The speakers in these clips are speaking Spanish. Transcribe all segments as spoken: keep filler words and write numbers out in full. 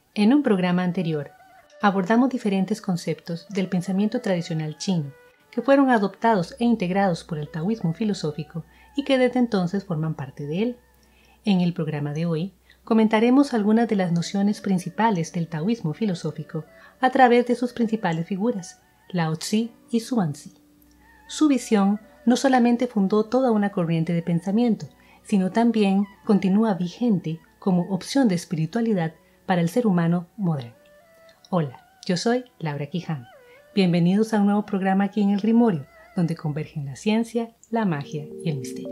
En un programa anterior, abordamos diferentes conceptos del pensamiento tradicional chino que fueron adoptados e integrados por el taoísmo filosófico y que desde entonces forman parte de él. En el programa de hoy, comentaremos algunas de las nociones principales del taoísmo filosófico a través de sus principales figuras, Lao Tzu y Xuanzi. Su visión no solamente fundó toda una corriente de pensamiento, sino también continúa vigente como opción de espiritualidad para el ser humano moderno. Hola, yo soy Laura Quiján. Bienvenidos a un nuevo programa aquí en El Grimorio, donde convergen la ciencia, la magia y el misterio.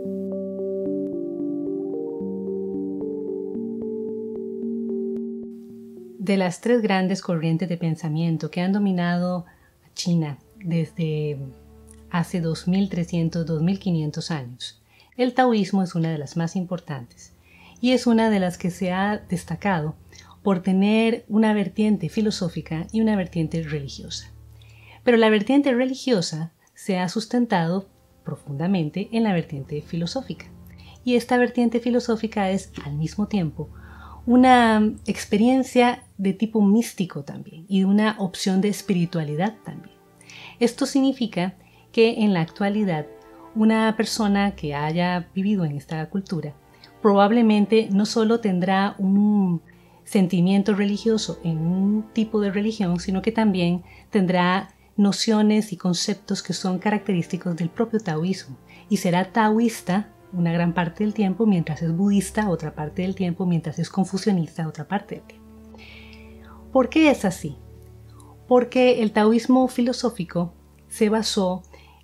De las tres grandes corrientes de pensamiento que han dominado a China desde hace dos mil trescientos a dos mil quinientos años, el taoísmo es una de las más importantes y es una de las que se ha destacado por tener una vertiente filosófica y una vertiente religiosa. Pero la vertiente religiosa se ha sustentado profundamente en la vertiente filosófica. Y esta vertiente filosófica es, al mismo tiempo, una experiencia de tipo místico también y una opción de espiritualidad también. Esto significa que en la actualidad una persona que haya vivido en esta cultura probablemente no solo tendrá un sentimiento religioso en un tipo de religión, sino que también tendrá nociones y conceptos que son característicos del propio taoísmo y será taoísta una gran parte del tiempo, mientras es budista otra parte del tiempo, mientras es confucionista otra parte del tiempo. ¿Por qué es así? Porque el taoísmo filosófico se basó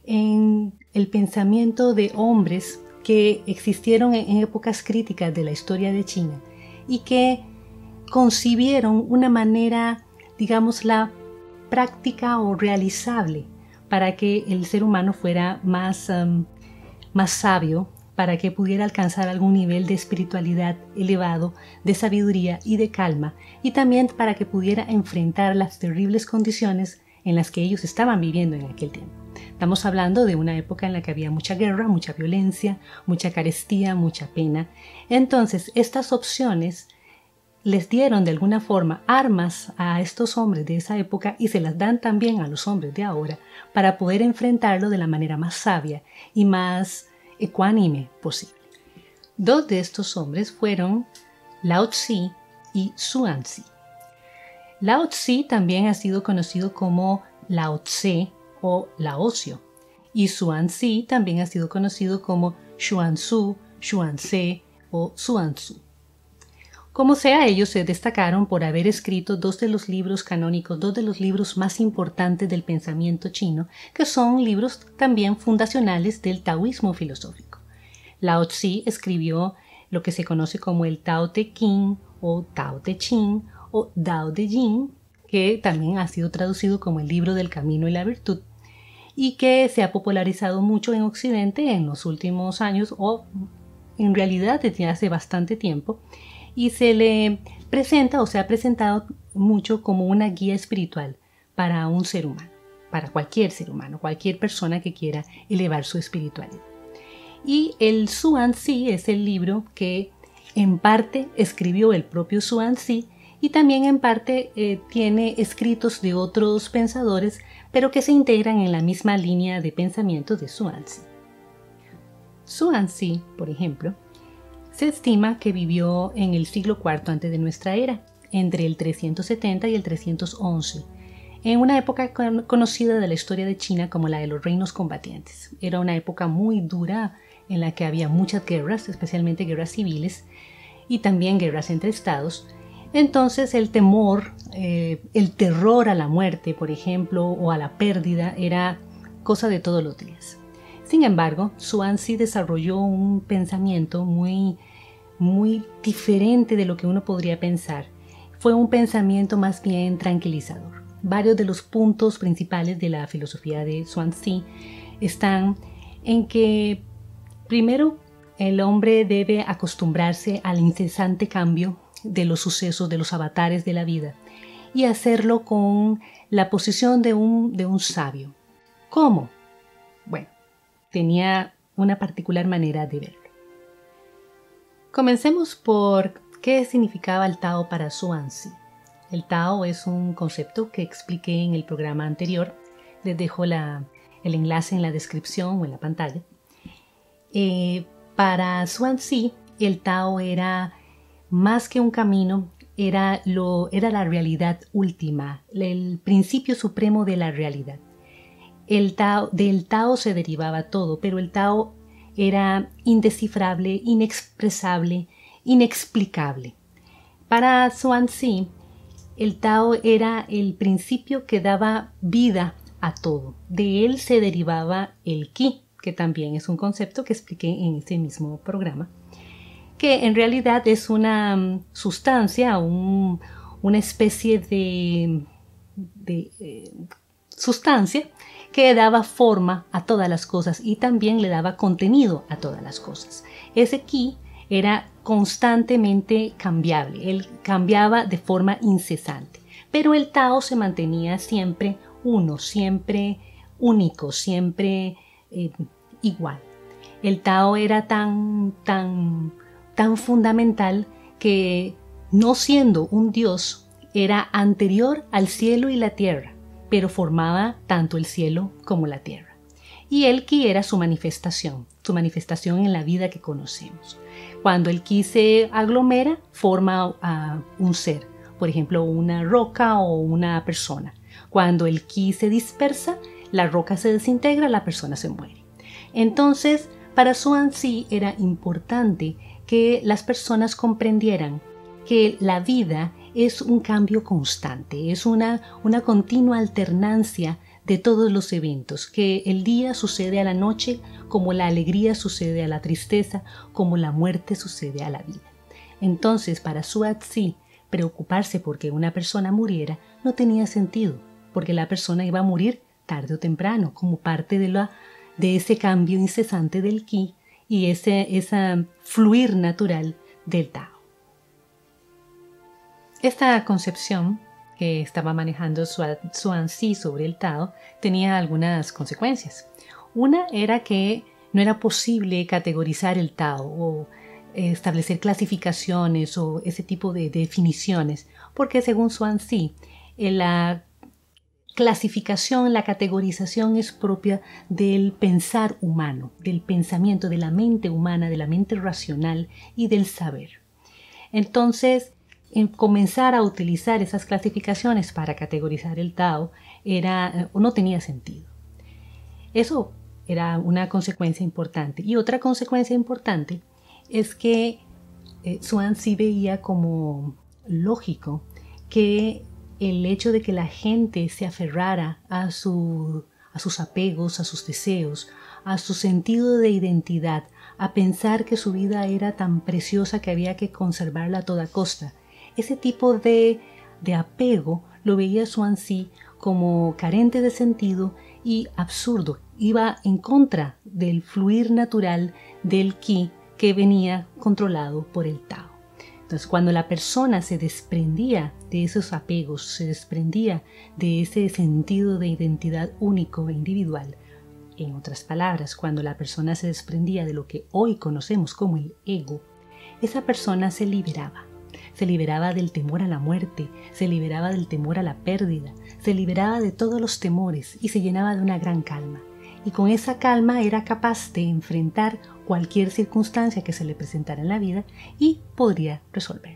en el pensamiento de hombres que existieron en épocas críticas de la historia de China y que concibieron una manera, digamos, la práctica o realizable para que el ser humano fuera más, um, más sabio, para que pudiera alcanzar algún nivel de espiritualidad elevado, de sabiduría y de calma, y también para que pudiera enfrentar las terribles condiciones en las que ellos estaban viviendo en aquel tiempo. Estamos hablando de una época en la que había mucha guerra, mucha violencia, mucha carestía, mucha pena. Entonces, estas opciones les dieron de alguna forma armas a estos hombres de esa época y se las dan también a los hombres de ahora para poder enfrentarlo de la manera más sabia y más ecuánime posible. Dos de estos hombres fueron Lao Tzu y Xuanzi. Lao Tzu también ha sido conocido como Lao Tse o Laocio y Xuanzi también ha sido conocido como Xuanzu, Xuanze o Xuanzu. Como sea, ellos se destacaron por haber escrito dos de los libros canónicos, dos de los libros más importantes del pensamiento chino, que son libros también fundacionales del taoísmo filosófico. Lao Tzu escribió lo que se conoce como el Tao Te Ching o Tao Te Ching o Dao De Jing, que también ha sido traducido como el libro del camino y la virtud, y que se ha popularizado mucho en Occidente en los últimos años o en realidad desde hace bastante tiempo, y se le presenta o se ha presentado mucho como una guía espiritual para un ser humano, para cualquier ser humano, cualquier persona que quiera elevar su espiritualidad. Y el Xuanzi es el libro que en parte escribió el propio Xuanzi y también en parte eh, tiene escritos de otros pensadores, pero que se integran en la misma línea de pensamiento de Xuanzi. Xuanzi, por ejemplo, se estima que vivió en el siglo cuarto antes de nuestra era, entre el trescientos setenta y el trescientos once, en una época con conocida de la historia de China como la de los reinos combatientes. Era una época muy dura en la que había muchas guerras, especialmente guerras civiles y también guerras entre estados. Entonces el temor, eh, el terror a la muerte, por ejemplo, o a la pérdida era cosa de todos los días. Sin embargo, Xuanzi desarrolló un pensamiento muy, muy diferente de lo que uno podría pensar. Fue un pensamiento más bien tranquilizador. Varios de los puntos principales de la filosofía de Xuanzi están en que, primero, el hombre debe acostumbrarse al incesante cambio de los sucesos, de los avatares de la vida, y hacerlo con la posición de un, de un sabio. ¿Cómo? Bueno, tenía una particular manera de verlo. Comencemos por qué significaba el Tao para Xuanzi. El Tao es un concepto que expliqué en el programa anterior. Les dejo la, el enlace en la descripción o en la pantalla. Eh, para Zhuangzi, el Tao era más que un camino, era, lo, era la realidad última, el principio supremo de la realidad. El Tao, del Tao se derivaba todo, pero el Tao era indescifrable, inexpresable, inexplicable. Para Zhuangzi, el Tao era el principio que daba vida a todo. De él se derivaba el Qi, que también es un concepto que expliqué en ese mismo programa, que en realidad es una um, sustancia, un, una especie de, de eh, sustancia que daba forma a todas las cosas y también le daba contenido a todas las cosas. Ese Qi era constantemente cambiable, él cambiaba de forma incesante, pero el Tao se mantenía siempre uno, siempre único, siempre eh, igual. El Tao era tan, tan, tan fundamental que, no siendo un Dios, era anterior al cielo y la tierra, pero formaba tanto el cielo como la tierra. Y el Qi era su manifestación, su manifestación en la vida que conocemos. Cuando el Qi se aglomera, forma uh, un ser, por ejemplo, una roca o una persona. Cuando el Qi se dispersa, la roca se desintegra, la persona se muere. Entonces, para Zhuangzi era importante que las personas comprendieran que la vida es un cambio constante, es una, una continua alternancia de todos los eventos, que el día sucede a la noche, como la alegría sucede a la tristeza, como la muerte sucede a la vida. Entonces, para Zhuangzi, preocuparse porque una persona muriera no tenía sentido, porque la persona iba a morir tarde o temprano, como parte de, la, de ese cambio incesante del Qi y ese, ese fluir natural del Tao. Esta concepción que estaba manejando Zhuangzi sobre el Tao tenía algunas consecuencias. Una era que no era posible categorizar el Tao o establecer clasificaciones o ese tipo de definiciones, porque según Zhuangzi, la clasificación, la categorización es propia del pensar humano, del pensamiento, de la mente humana, de la mente racional y del saber. Entonces, en comenzar a utilizar esas clasificaciones para categorizar el Tao era, no tenía sentido. Eso era una consecuencia importante. Y otra consecuencia importante es que eh, Zhuangzi veía como lógico que el hecho de que la gente se aferrara a, su, a sus apegos, a sus deseos, a su sentido de identidad, a pensar que su vida era tan preciosa que había que conservarla a toda costa, ese tipo de, de apego lo veía Zhuangzi como carente de sentido y absurdo. Iba en contra del fluir natural del Qi que venía controlado por el Tao. Entonces, cuando la persona se desprendía de esos apegos, se desprendía de ese sentido de identidad único e individual, en otras palabras, cuando la persona se desprendía de lo que hoy conocemos como el ego, esa persona se liberaba. Se liberaba del temor a la muerte, se liberaba del temor a la pérdida, se liberaba de todos los temores y se llenaba de una gran calma. Y con esa calma era capaz de enfrentar cualquier circunstancia que se le presentara en la vida y podría resolver.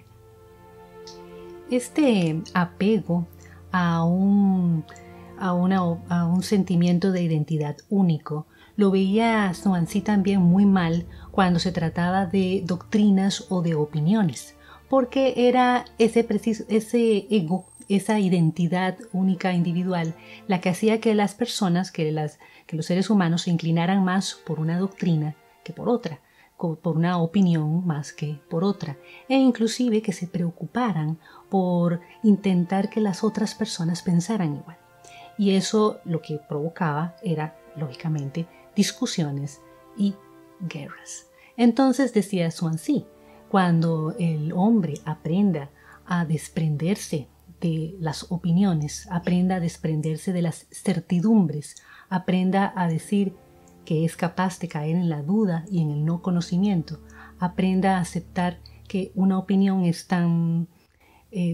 Este apego a un, a, una, a un sentimiento de identidad único lo veía Zhuangzi también muy mal cuando se trataba de doctrinas o de opiniones, porque era ese, preciso, ese ego, esa identidad única individual, la que hacía que las personas, que, las, que los seres humanos se inclinaran más por una doctrina que por otra, por una opinión más que por otra, e inclusive que se preocuparan por intentar que las otras personas pensaran igual. Y eso lo que provocaba era, lógicamente, discusiones y guerras. Entonces decía Zhuangzi, cuando el hombre aprenda a desprenderse de las opiniones, aprenda a desprenderse de las certidumbres, aprenda a decir que es capaz de caer en la duda y en el no conocimiento, aprenda a aceptar que una opinión es tan, eh,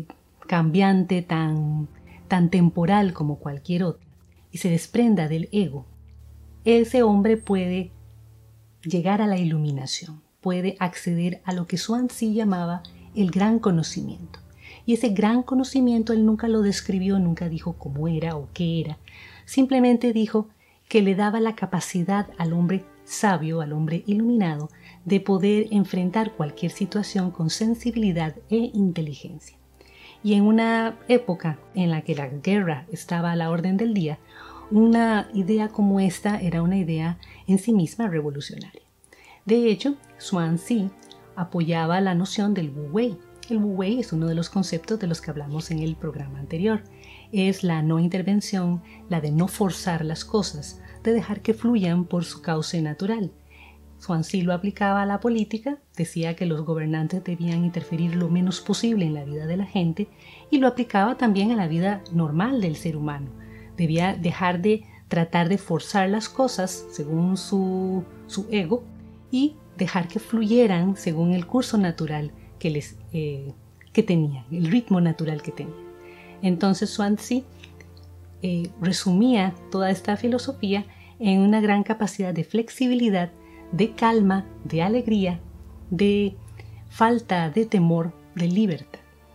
cambiante, tan, tan temporal como cualquier otra, y se desprenda del ego, ese hombre puede llegar a la iluminación, puede acceder a lo que Zhuangzi llamaba el gran conocimiento. Y ese gran conocimiento él nunca lo describió, nunca dijo cómo era o qué era, simplemente dijo que le daba la capacidad al hombre sabio, al hombre iluminado, de poder enfrentar cualquier situación con sensibilidad e inteligencia. Y en una época en la que la guerra estaba a la orden del día, una idea como esta era una idea en sí misma revolucionaria. De hecho, Zhuangzi apoyaba la noción del Wu Wei. El Wu Wei es uno de los conceptos de los que hablamos en el programa anterior. Es la no intervención, la de no forzar las cosas, de dejar que fluyan por su cauce natural. Zhuangzi lo aplicaba a la política, decía que los gobernantes debían interferir lo menos posible en la vida de la gente, y lo aplicaba también a la vida normal del ser humano. Debía dejar de tratar de forzar las cosas según su, su ego y dejar que fluyeran según el curso natural que, les, eh, que tenían, el ritmo natural que tenían. Entonces Zhuangzi eh, resumía toda esta filosofía en una gran capacidad de flexibilidad, de calma, de alegría, de falta de temor, de libertad.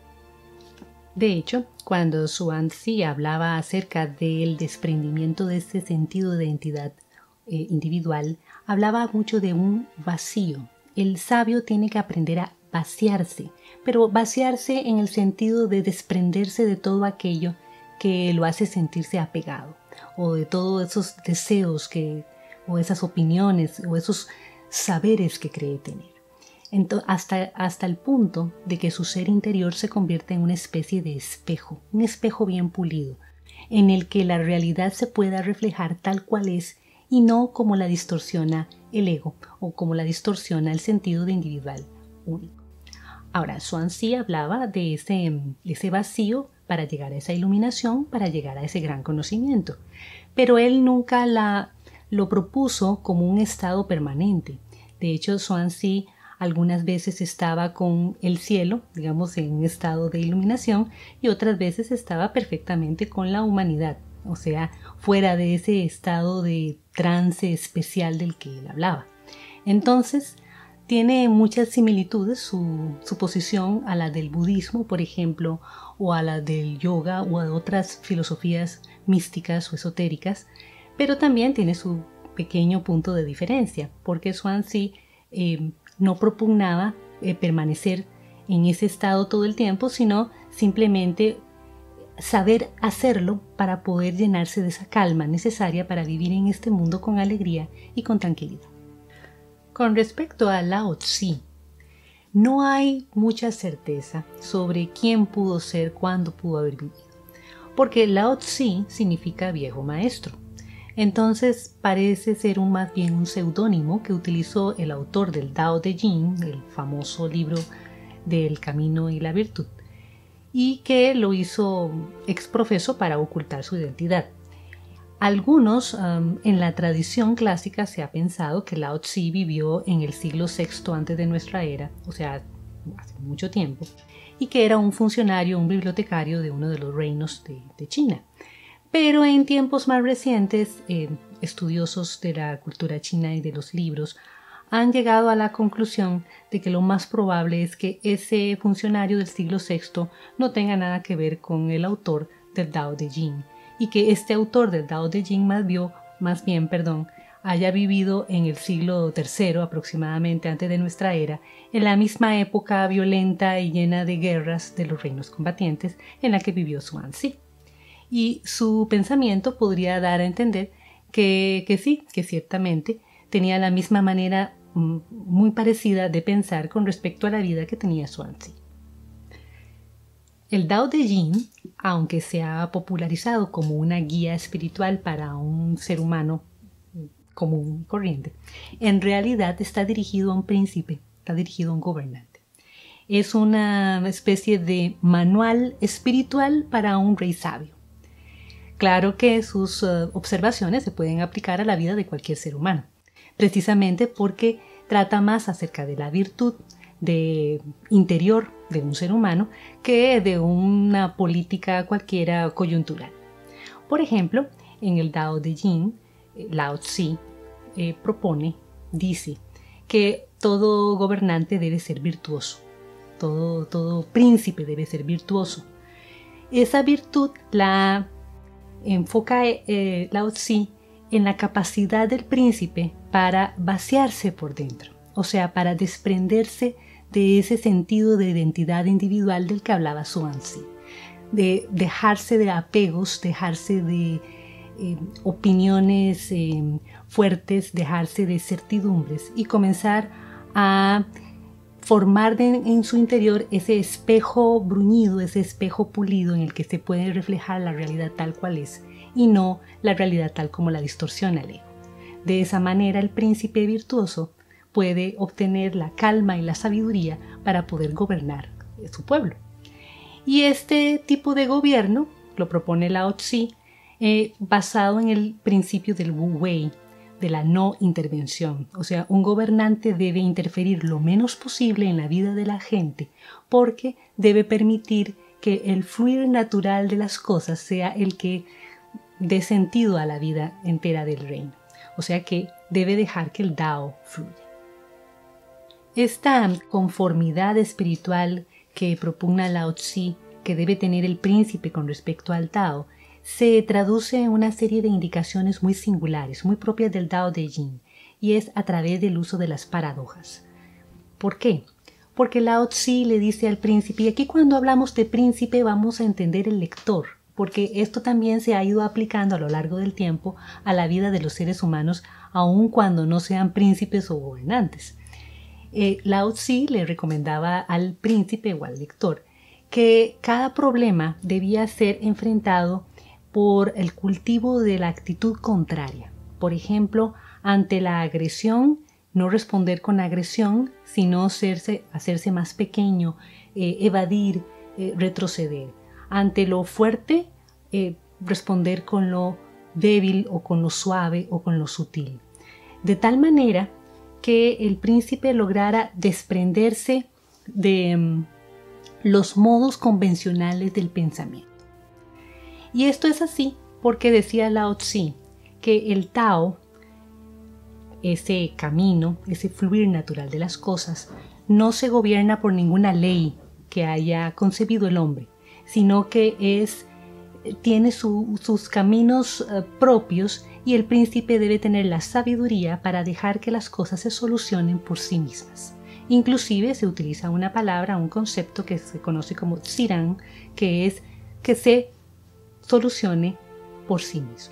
De hecho, cuando Zhuangzi hablaba acerca del desprendimiento de este sentido de identidad eh, individual, hablaba mucho de un vacío. El sabio tiene que aprender a vaciarse, pero vaciarse en el sentido de desprenderse de todo aquello que lo hace sentirse apegado, o de todos esos deseos que, o esas opiniones, o esos saberes que cree tener. Entonces, hasta, hasta el punto de que su ser interior se convierte en una especie de espejo, un espejo bien pulido, en el que la realidad se pueda reflejar tal cual es y no como la distorsiona el ego o como la distorsiona el sentido de individual único. Ahora, Zhuangzi hablaba de ese, ese vacío para llegar a esa iluminación, para llegar a ese gran conocimiento, pero él nunca la, lo propuso como un estado permanente. De hecho, Zhuangzi algunas veces estaba con el cielo, digamos, en un estado de iluminación, y otras veces estaba perfectamente con la humanidad, o sea, fuera de ese estado de trance especial del que él hablaba. Entonces, tiene muchas similitudes su, su posición a la del budismo, por ejemplo, o a la del yoga o a otras filosofías místicas o esotéricas, pero también tiene su pequeño punto de diferencia, porque Zhuangzi eh, no propugnaba eh, permanecer en ese estado todo el tiempo, sino simplemente saber hacerlo para poder llenarse de esa calma necesaria para vivir en este mundo con alegría y con tranquilidad. Con respecto a Lao Tzu, no hay mucha certeza sobre quién pudo ser, cuándo pudo haber vivido, porque Lao Tzu significa viejo maestro. Entonces parece ser un, más bien un seudónimo que utilizó el autor del Tao Te Ching, el famoso libro del camino y la virtud, y que lo hizo exprofeso para ocultar su identidad. Algunos, um, en la tradición clásica se ha pensado que Lao Tzu vivió en el siglo sexto antes de nuestra era, o sea, hace mucho tiempo, y que era un funcionario, un bibliotecario de uno de los reinos de, de China. Pero en tiempos más recientes, eh, estudiosos de la cultura china y de los libros han llegado a la conclusión de que lo más probable es que ese funcionario del siglo sexto no tenga nada que ver con el autor del Tao Te Ching, y que este autor del Tao Te Ching más, vio, más bien perdón, haya vivido en el siglo tercero aproximadamente antes de nuestra era, en la misma época violenta y llena de guerras de los reinos combatientes en la que vivió Zhuangzi. Y su pensamiento podría dar a entender que, que sí, que ciertamente tenía la misma manera mm, muy parecida de pensar con respecto a la vida que tenía Zhuangzi. El Tao Te Ching, aunque se ha popularizado como una guía espiritual para un ser humano común y corriente, en realidad está dirigido a un príncipe, está dirigido a un gobernante. Es una especie de manual espiritual para un rey sabio. Claro que sus uh, observaciones se pueden aplicar a la vida de cualquier ser humano, precisamente porque trata más acerca de la virtud, de interior de un ser humano que de una política cualquiera coyuntural. Por ejemplo, en el Tao de Jing, Lao Tzu eh, propone, dice, que todo gobernante debe ser virtuoso, todo, todo príncipe debe ser virtuoso. Esa virtud la enfoca eh, Lao Tzu en la capacidad del príncipe para vaciarse por dentro, o sea, para desprenderse de ese sentido de identidad individual del que hablaba Zhuangzi, de dejarse de apegos, dejarse de eh, opiniones eh, fuertes, dejarse de certidumbres y comenzar a formar de, en su interior ese espejo bruñido, ese espejo pulido en el que se puede reflejar la realidad tal cual es y no la realidad tal como la distorsiona el ego. De esa manera el príncipe virtuoso puede obtener la calma y la sabiduría para poder gobernar su pueblo. Y este tipo de gobierno lo propone Lao Tzu eh, basado en el principio del Wu Wei, de la no intervención. O sea, un gobernante debe interferir lo menos posible en la vida de la gente porque debe permitir que el fluir natural de las cosas sea el que dé sentido a la vida entera del reino. O sea que debe dejar que el Tao fluya. Esta conformidad espiritual que propugna Lao Tzu, que debe tener el príncipe con respecto al Tao, se traduce en una serie de indicaciones muy singulares, muy propias del Tao de Jing, y es a través del uso de las paradojas. ¿Por qué? Porque Lao Tzu le dice al príncipe, y aquí cuando hablamos de príncipe vamos a entender el lector, porque esto también se ha ido aplicando a lo largo del tiempo a la vida de los seres humanos, aun cuando no sean príncipes o gobernantes. Eh, Lao Tzu le recomendaba al príncipe o al lector que cada problema debía ser enfrentado por el cultivo de la actitud contraria. Por ejemplo, ante la agresión, no responder con agresión, sino hacerse, hacerse más pequeño, eh, evadir, eh, retroceder. Ante lo fuerte, eh, responder con lo débil o con lo suave o con lo sutil. De tal manera que el príncipe lograra desprenderse de um, los modos convencionales del pensamiento. Y esto es así porque decía Lao Tzu que el Tao, ese camino, ese fluir natural de las cosas, no se gobierna por ninguna ley que haya concebido el hombre, sino que es, tiene su, sus caminos uh, propios y el príncipe debe tener la sabiduría para dejar que las cosas se solucionen por sí mismas. Inclusive se utiliza una palabra, un concepto que se conoce como Zirang, que es que se solucione por sí mismo.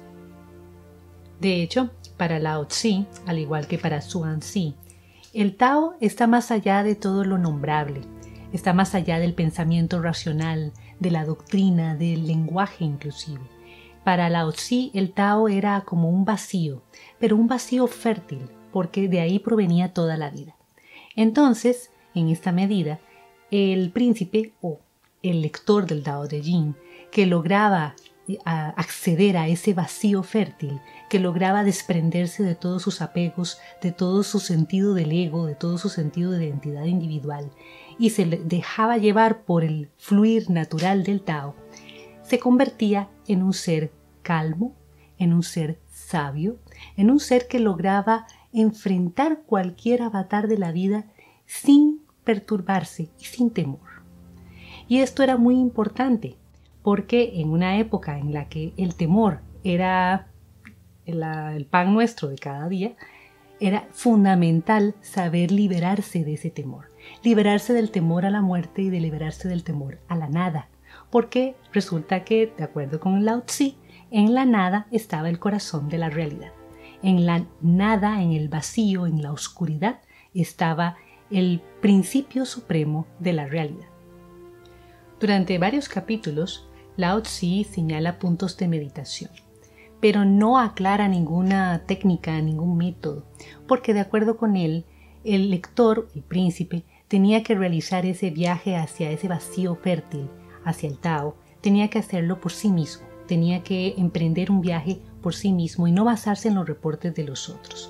De hecho, para Lao Tzu, al igual que para Zhuangzi, el Tao está más allá de todo lo nombrable, está más allá del pensamiento racional, de la doctrina, del lenguaje inclusive. Para Lao Tzu el Tao era como un vacío, pero un vacío fértil, porque de ahí provenía toda la vida. Entonces, en esta medida, el príncipe o el lector del Tao de Jing, que lograba a acceder a ese vacío fértil, que lograba desprenderse de todos sus apegos, de todo su sentido del ego, de todo su sentido de identidad individual, y se dejaba llevar por el fluir natural del Tao, se convertía en un ser calmo, en un ser sabio, en un ser que lograba enfrentar cualquier avatar de la vida sin perturbarse y sin temor. Y esto era muy importante, porque en una época en la que el temor era la, el pan nuestro de cada día, era fundamental saber liberarse de ese temor, liberarse del temor a la muerte y de liberarse del temor a la nada, porque resulta que, de acuerdo con Lao Tzu, en la nada estaba el corazón de la realidad. En la nada, en el vacío, en la oscuridad, estaba el principio supremo de la realidad. Durante varios capítulos, Lao Tzu señala puntos de meditación, pero no aclara ninguna técnica, ningún método, porque de acuerdo con él, el lector, el príncipe, tenía que realizar ese viaje hacia ese vacío fértil, hacia el Tao, tenía que hacerlo por sí mismo, tenía que emprender un viaje por sí mismo y no basarse en los reportes de los otros.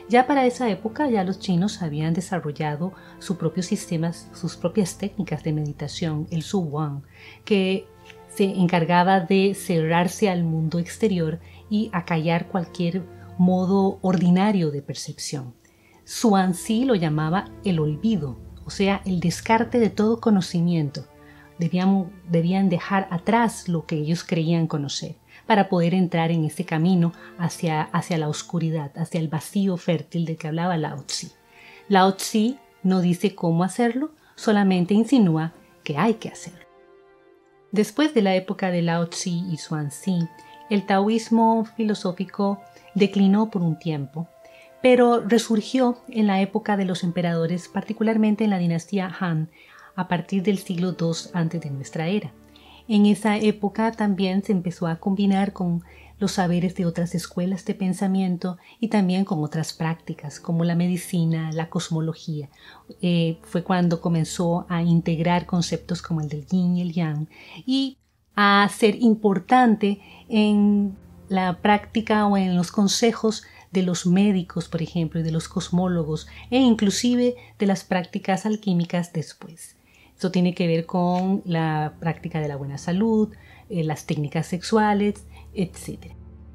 Ya para esa época ya los chinos habían desarrollado sus propios sistemas, sus propias técnicas de meditación, el Su Wang, que se encargaba de cerrarse al mundo exterior y acallar cualquier modo ordinario de percepción. Xuanzi lo llamaba el olvido, o sea, el descarte de todo conocimiento. Debían, debían dejar atrás lo que ellos creían conocer para poder entrar en ese camino hacia, hacia la oscuridad, hacia el vacío fértil del que hablaba Lao Tzu. Lao Tzu no dice cómo hacerlo, solamente insinúa que hay que hacerlo. Después de la época de Lao Tzu y Xuanzi, el taoísmo filosófico declinó por un tiempo, pero resurgió en la época de los emperadores, particularmente en la dinastía Han, a partir del siglo segundo antes de nuestra era. En esa época también se empezó a combinar con los saberes de otras escuelas de pensamiento y también con otras prácticas como la medicina, la cosmología. Eh, fue cuando comenzó a integrar conceptos como el del yin y el yang y a ser importante en la práctica o en los consejos de los médicos, por ejemplo, y de los cosmólogos e inclusive de las prácticas alquímicas después. Esto tiene que ver con la práctica de la buena salud, eh, las técnicas sexuales, etcétera.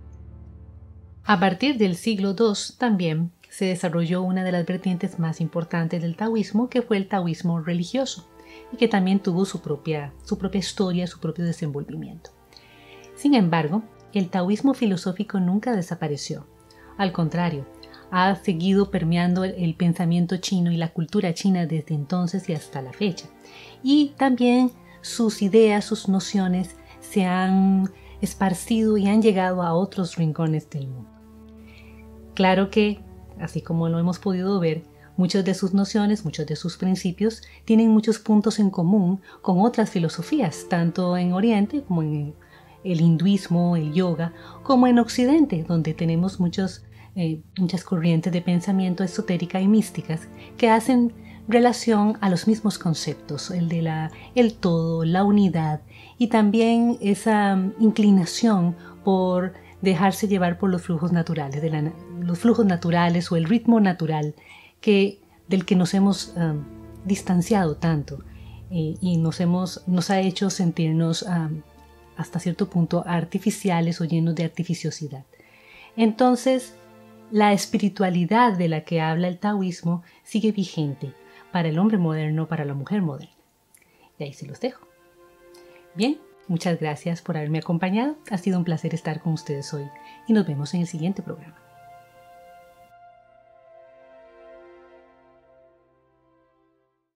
A partir del siglo segundo también se desarrolló una de las vertientes más importantes del taoísmo, que fue el taoísmo religioso, y que también tuvo su propia, su propia historia, su propio desenvolvimiento. Sin embargo, el taoísmo filosófico nunca desapareció. Al contrario, ha seguido permeando el, el pensamiento chino y la cultura china desde entonces y hasta la fecha. Y también sus ideas, sus nociones se han esparcido y han llegado a otros rincones del mundo. Claro que, así como lo hemos podido ver, muchas de sus nociones, muchos de sus principios tienen muchos puntos en común con otras filosofías, tanto en Oriente como en el hinduismo, el yoga, como en Occidente, donde tenemos muchos, eh, muchas corrientes de pensamiento esotérica y místicas que hacen relación a los mismos conceptos, el de la, el todo, la unidad y también esa inclinación por dejarse llevar por los flujos naturales, de la, los flujos naturales o el ritmo natural que, del que nos hemos um, distanciado tanto eh, y nos, hemos, nos ha hecho sentirnos um, hasta cierto punto artificiales o llenos de artificiosidad. Entonces, la espiritualidad de la que habla el taoísmo sigue vigente para el hombre moderno, para la mujer moderna. Y ahí se los dejo. Bien, muchas gracias por haberme acompañado. Ha sido un placer estar con ustedes hoy y nos vemos en el siguiente programa.